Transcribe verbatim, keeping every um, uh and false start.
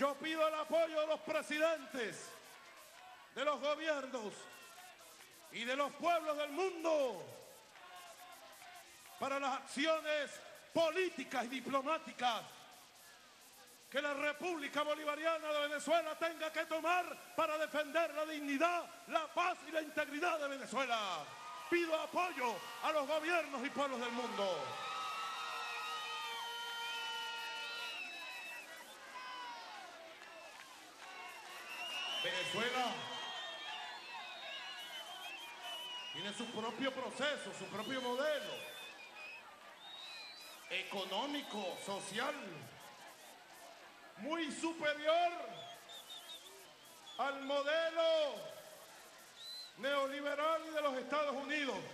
Yo pido el apoyo de los presidentes, de los gobiernos y de los pueblos del mundo para las acciones políticas y diplomáticas que la República Bolivariana de Venezuela tenga que tomar para defender la dignidad, la paz y la integridad de Venezuela. Pido apoyo a los gobiernos y pueblos del mundo. Venezuela tiene su propio proceso, su propio modelo económico, social, muy superior al modelo neoliberal de los Estados Unidos.